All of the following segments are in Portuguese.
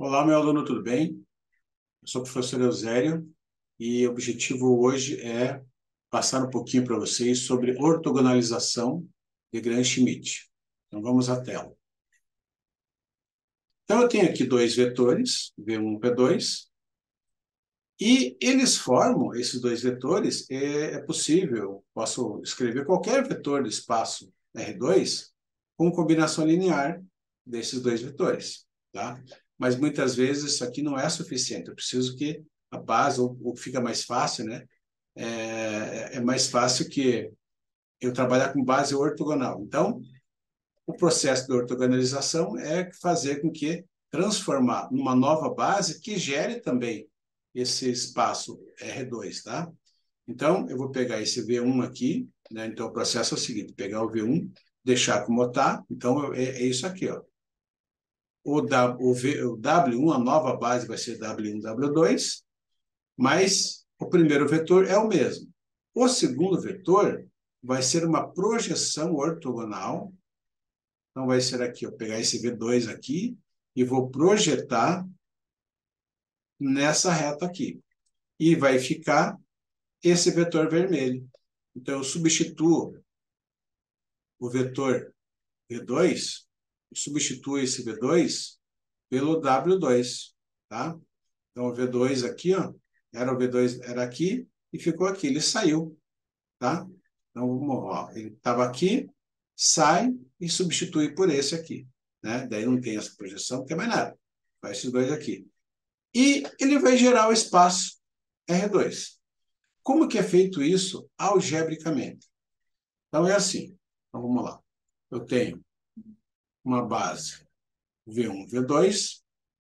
Olá, meu aluno, tudo bem? Eu sou o professor Eusélio e o objetivo hoje é passar um pouquinho para vocês sobre ortogonalização de Gram-Schmidt. Então, vamos à tela. Então, eu tenho aqui dois vetores, V1 e V2, e eles formam, esses dois vetores, é possível, posso escrever qualquer vetor do espaço R2 com combinação linear desses dois vetores, tá? Mas muitas vezes isso aqui não é suficiente, eu preciso que a base, ou fica mais fácil, né? É mais fácil que eu trabalhar com base ortogonal. Então, o processo de ortogonalização é fazer com que transformar numa nova base que gere também esse espaço R2, tá? Então, eu vou pegar esse V1 aqui, né? Então, o processo é o seguinte, pegar o V1, deixar como está, então é isso aqui, ó. O W1, a nova base vai ser W1, W2, mas o primeiro vetor é o mesmo. O segundo vetor vai ser uma projeção ortogonal. Então, vai ser aqui, eu pegar esse V2 aqui e vou projetar nessa reta aqui. E vai ficar esse vetor vermelho. Então, eu substituo o vetor V2, eu substituo esse V2 pelo W2, tá? Então, o V2 aqui, ó, era o V2, era aqui e ficou aqui, ele saiu, tá? Então, ó, ele estava aqui, sai e substitui por esse aqui, né? Daí não tem essa projeção, não tem mais nada. Faz esses dois aqui. E ele vai gerar o espaço R2. Como que é feito isso algebricamente? Então, é assim. Então, vamos lá. Eu tenho uma base V1, V2,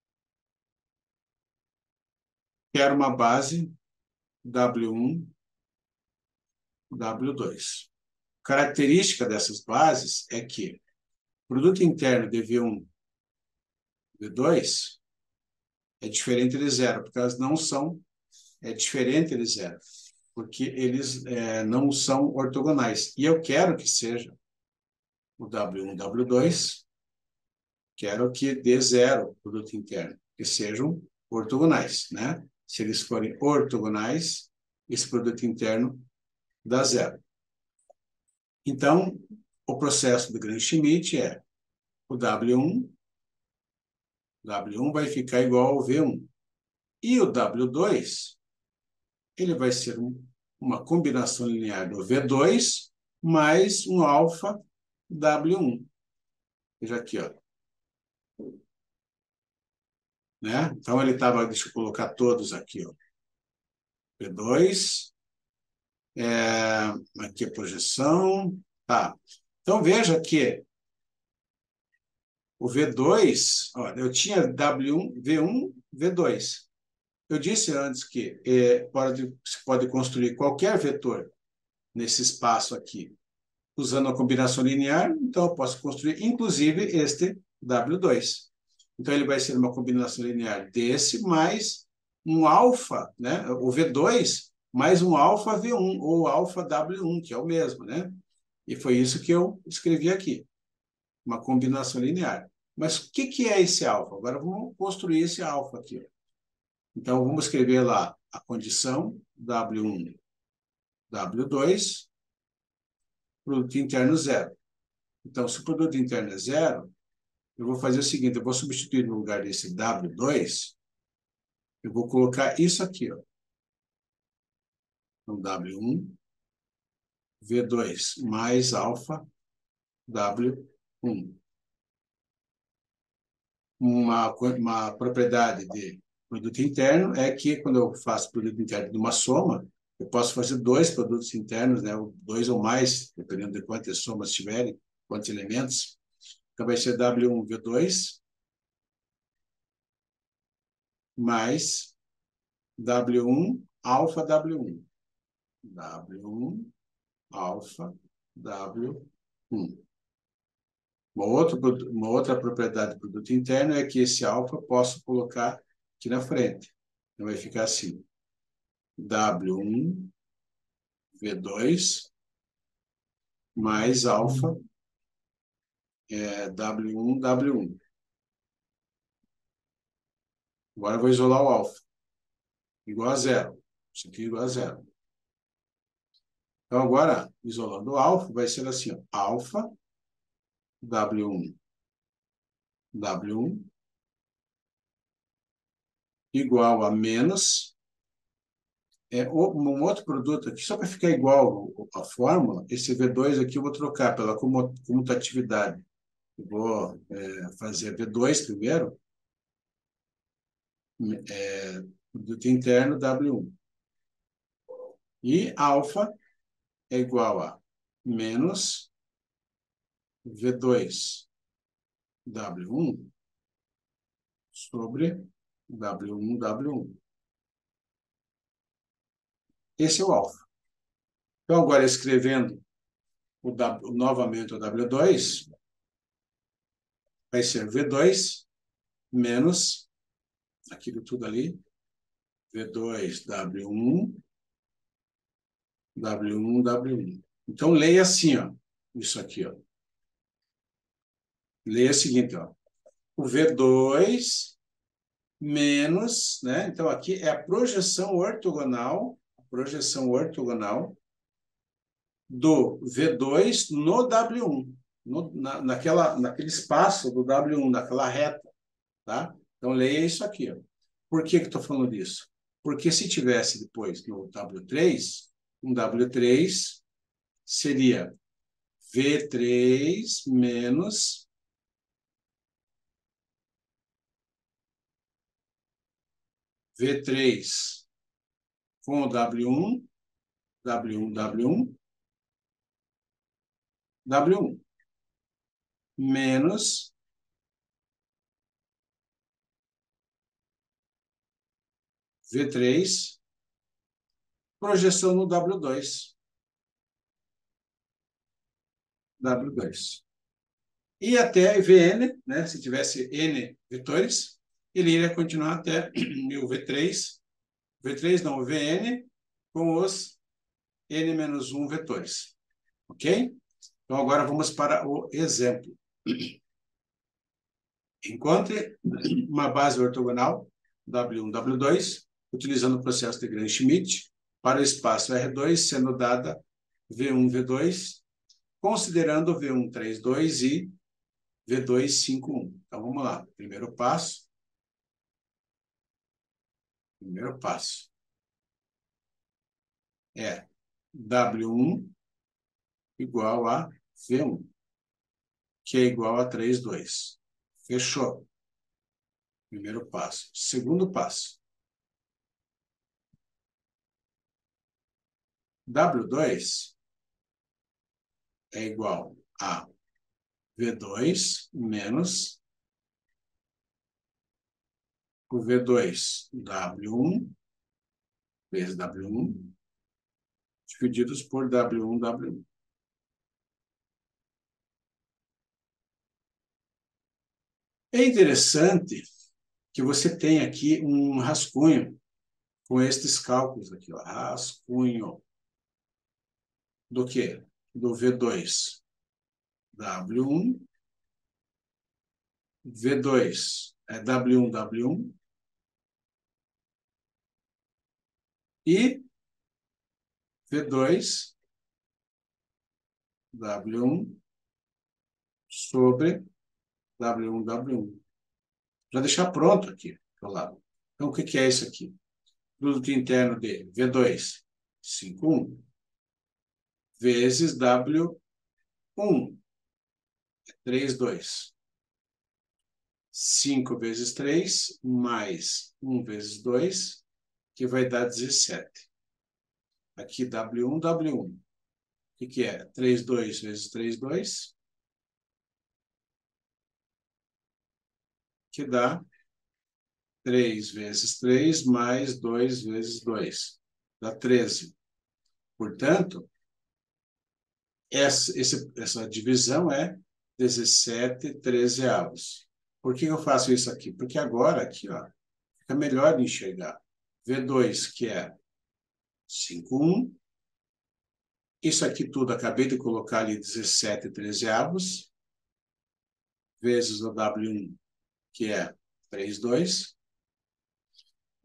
quero uma base W1, W2. Característica dessas bases é que o produto interno de V1, V2 é diferente de zero, porque elas não são, é diferente de zero, porque eles não são ortogonais. E eu quero que seja o W1, W2, quero que dê zero produto interno, que sejam ortogonais, né? Se eles forem ortogonais, esse produto interno dá zero. Então, o processo do Gram-Schmidt é o W1 vai ficar igual ao V1. E o W2, ele vai ser uma combinação linear do V2 mais um alfa W1. Veja aqui, ó. Né? Então, ele estava, deixa eu colocar todos aqui, ó. V2, aqui a projeção, tá. Então, veja que o V2, ó, eu tinha W1, V1, V2. Eu disse antes que se pode construir qualquer vetor nesse espaço aqui, usando a combinação linear, então eu posso construir, inclusive, este W2. Então, ele vai ser uma combinação linear desse mais um alfa, né? O V2 mais um alfa V1, ou alfa W1, que é o mesmo, né? E foi isso que eu escrevi aqui, uma combinação linear. Mas o que é esse alfa? Agora vamos construir esse alfa aqui. Então, vamos escrever lá a condição W1, W2, produto interno zero. Então, se o produto interno é zero, eu vou fazer o seguinte, eu vou substituir no lugar desse W2, eu vou colocar isso aqui, ó. Então, W1, V2 mais alfa, W1. Uma propriedade de produto interno é que, quando eu faço produto interno de uma soma, eu posso fazer dois produtos internos, né? Dois ou mais, dependendo de quantas somas tiverem, quantos elementos. Então, vai ser W1, V2 mais W1, alfa, W1. W1, alfa, W1. Uma outra propriedade do produto interno é que esse alfa posso colocar aqui na frente. Então, vai ficar assim. W1, V2, mais alfa, W1, W1. Agora eu vou isolar o alfa. Igual a zero. Isso aqui é igual a zero. Então, agora, isolando o alfa, vai ser assim, ó, alfa W1, W1, igual a menos, um outro produto aqui, só para ficar igual a fórmula, esse V2 aqui eu vou trocar pela comutatividade. Eu vou fazer V2 primeiro, produto interno W1. E alfa é igual a menos V2 W1 sobre W1 W1. Esse é o alfa. Então, agora escrevendo novamente o W2, vai ser V2 menos aquilo tudo ali, V2 W1, W1, W1. Então, leia assim, ó, isso aqui, ó. Leia o seguinte, ó. O V2 menos, né? Então, aqui é a projeção ortogonal do V2 no W1, naquele espaço do W1, naquela reta, tá? Então, leia isso aqui, ó. Por que que eu estou falando disso? Porque se tivesse depois no W3, um W3 seria V3 menos V3 com o W1, W1, W1, W1, menos V3, projeção no W2. W2. E até Vn, né? Se tivesse N vetores, ele iria continuar até o V3. V3 não, o Vn com os N-1 vetores. Ok? Então, agora vamos para o exemplo. Encontre uma base ortogonal W1, W2, utilizando o processo de Gram-Schmidt para o espaço R2, sendo dada V1, V2, considerando V1, 32 e V2, 51. Então, vamos lá. Primeiro passo. É W1 igual a V1, que é igual a 32. Fechou. Primeiro passo. Segundo passo. W2 é igual a V2 menos o V2 W1 vezes W1 divididos por W1 W1. É interessante que você tem aqui um rascunho com estes cálculos aqui, ó. Rascunho do quê? Do V2 W1, V2 é W1 W1 e V2 W1 sobre W1 W1. Para deixar pronto aqui do lado. Então, o que é isso aqui? Produto interno de V2, 51, vezes W1, 32. 5 vezes 3, mais 1 vezes 2, que vai dar 17. Aqui, W1, W1. O que é? 32 vezes 32, que dá 3 vezes 3, mais 2 vezes 2. Dá 13. Portanto, essa divisão é 17/13. Por que eu faço isso aqui? Porque agora, aqui, ó, fica melhor de enxergar. V2, que é 5,1. Isso aqui tudo, acabei de colocar ali 17/13, vezes o W1, que é 3,2.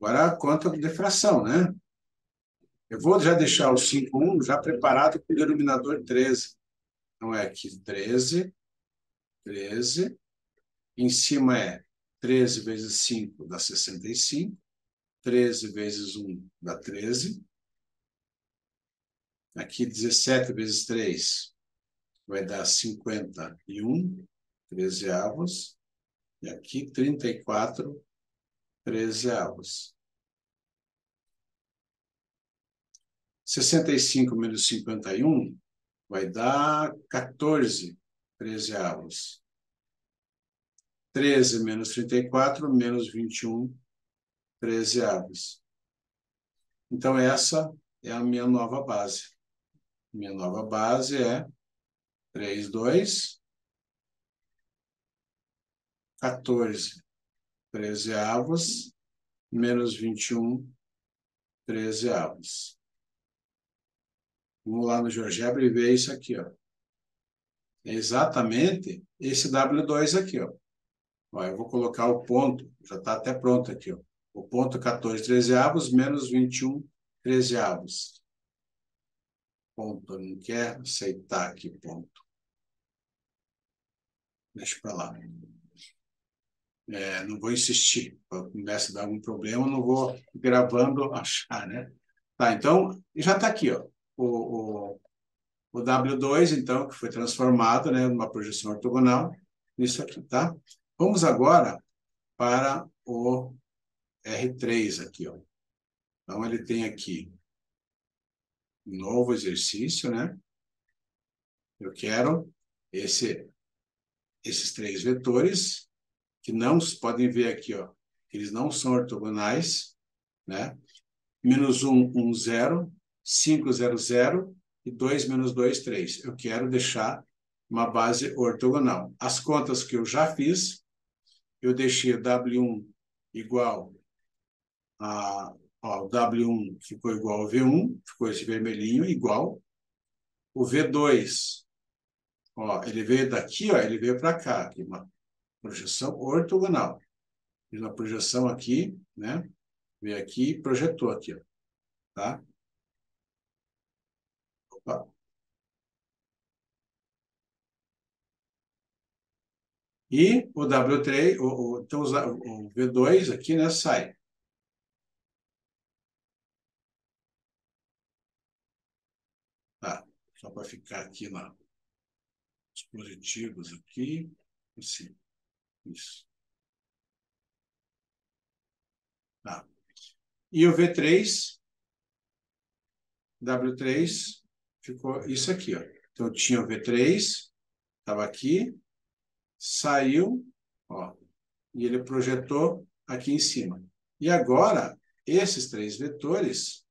Agora a conta de fração, né? Eu vou já deixar o 5,1 já preparado com o denominador 13. Então, é aqui 13, 13. Em cima é 13 vezes 5 dá 65. 13 vezes 1 dá 13. Aqui 17 vezes 3 vai dar 51 trezeavos. E aqui 34 trezeavos. 65 menos 51 vai dar 14 trezeavos. 13 menos 34 menos 21 trezeavos. Então, essa é a minha nova base. Minha nova base é 3,2, 14 trezeavos, menos 21 trezeavos. Vamos lá no GeoGebra e ver isso aqui, ó. É exatamente esse W2 aqui, ó. Ó, eu vou colocar o ponto, já está até pronto aqui, ó. O ponto 14 trezeavos menos 21 trezeavos. Ponto, não quer aceitar aqui, ponto. Deixa para lá. Não vou insistir. Quando começa a dar algum problema, não vou gravando achar, né? Tá, então, já está aqui, ó. O W2, então, que foi transformado, né, numa projeção ortogonal, nisso aqui, tá? Vamos agora para o R3 aqui, ó. Então, ele tem aqui um novo exercício, né? Eu quero esses três vetores, que não podem ver aqui, ó, eles não são ortogonais, né? Menos 1, 1, 0, 5, 0, 0 e 2, menos 2, 3. Eu quero deixar uma base ortogonal. As contas que eu já fiz, eu deixei o W1 igual a... Ó, o W1 ficou igual ao V1, ficou esse vermelhinho igual. O V2, ó, ele veio daqui, ó, ele veio para cá, aqui, uma projeção ortogonal. Fiz uma projeção aqui, né? Veio aqui e projetou aqui, ó, tá? Opa. E o W3, então o V2 aqui, né, sai. Tá, só para ficar aqui nos positivos aqui, assim, isso. Tá. E o V3, W3, ficou isso aqui, ó. Então, tinha o V3, estava aqui, saiu, ó, e ele projetou aqui em cima. E agora, esses três vetores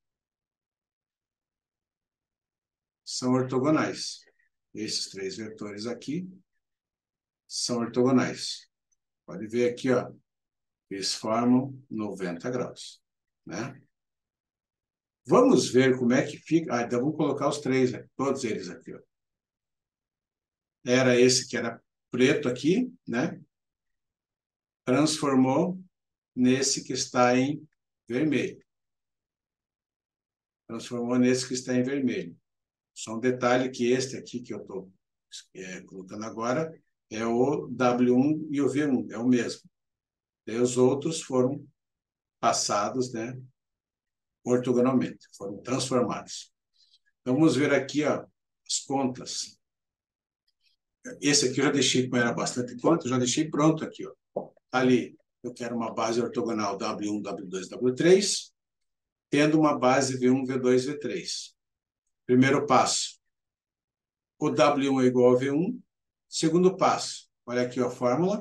são ortogonais. Esses três vetores aqui são ortogonais. Pode ver aqui, ó, eles formam 90 graus, né? Vamos ver como é que fica. Ah, então vamos colocar os três, né? Todos eles aqui, ó. Era esse que era preto aqui, né? Transformou nesse que está em vermelho. Transformou nesse que está em vermelho. Só um detalhe que este aqui que eu estou colocando agora é o W1 e o V1, é o mesmo. E os outros foram passados, né, ortogonalmente, foram transformados. Então, vamos ver aqui, ó, as contas. Esse aqui eu já deixei, como era bastante conta, eu já deixei pronto aqui, ó. Ali, eu quero uma base ortogonal W1, W2, W3, tendo uma base V1, V2, V3. Primeiro passo, o W1 é igual a V1. Segundo passo, olha aqui a fórmula,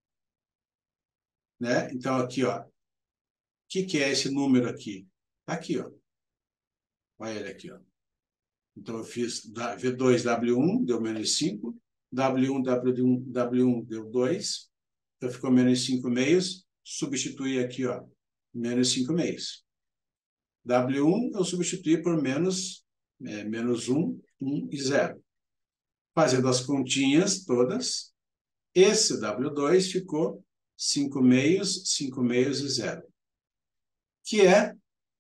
né? Então, aqui, ó, o que é esse número aqui? Tá aqui, ó. Olha ele aqui, ó. Então, eu fiz V2, W1, deu menos 5. W1, W1 deu 2. Então, ficou menos 5 meios. Substituí aqui, ó, menos 5 meios. W1 eu substituí por menos 1, 1 e 0. Fazendo as continhas todas, esse W2 ficou 5 meios e 0. que é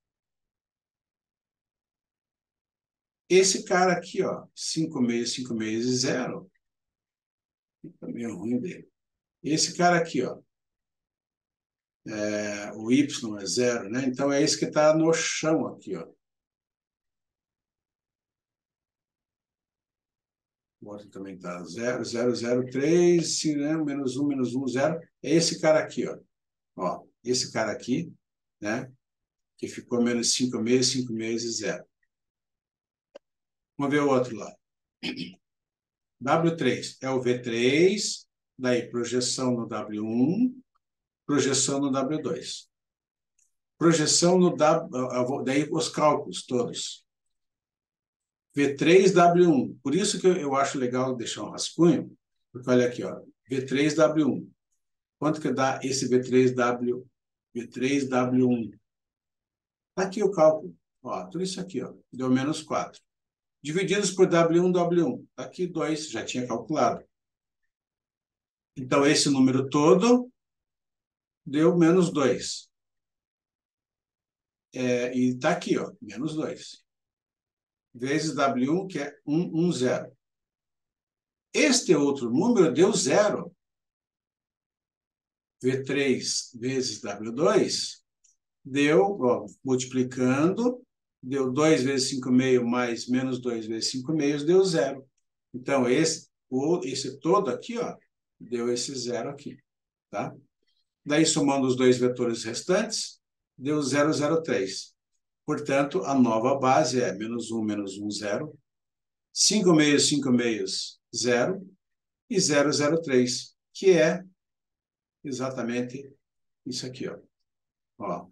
esse cara aqui, ó, 5656 e 0. Tá meio ruim dele. Esse cara aqui, ó, o y é 0, né? Então é esse que está no chão aqui, ó. O outro também está 0, 0, 0, 3, né? Menos 1, 0. É esse cara aqui, ó. Ó, esse cara aqui, né? Que ficou menos 5656 e 0. Vamos ver o outro lá. W3 é o V3, daí projeção no W1, projeção no W2. Projeção no W, daí os cálculos todos. V3, W1. Por isso que eu acho legal deixar um rascunho, porque olha aqui, ó, V3, W1. Quanto que dá esse V3, W1? Tá aqui o cálculo. Ó, tudo isso aqui, ó, deu menos 4. Divididos por W1, W1. Tá aqui 2, já tinha calculado. Então, esse número todo deu menos 2. E está aqui, ó, menos 2. Vezes W1, que é 110. Este outro número deu 0. V3 vezes W2 deu, ó, multiplicando, deu 2 vezes 5,5 mais menos 2 vezes 5,5 deu 0. Então, esse todo aqui, ó, deu esse 0 aqui, tá? Daí, somando os dois vetores restantes, deu 0,03. Portanto, a nova base é menos 1, 0. 5,5, 5,5, 0. E 0,03, que é exatamente isso aqui, ó. Ó,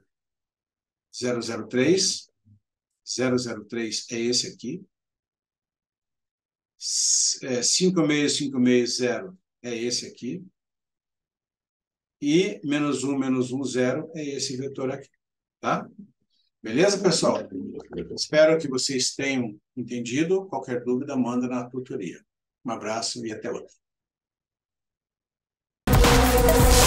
003 é esse aqui. 5,5, é esse aqui. E menos 1, 0 é esse vetor aqui, tá? Beleza, pessoal? Espero que vocês tenham entendido. Qualquer dúvida, manda na tutoria. Um abraço e até outra.